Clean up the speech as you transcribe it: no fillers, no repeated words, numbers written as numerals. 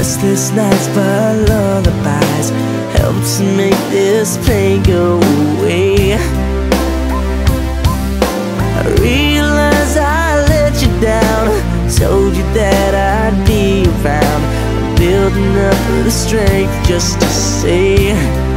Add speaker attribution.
Speaker 1: restless nights, but lullabies help to make this pain go away. I realize I let you down, told you that I'd be around. I'm building up the strength just to say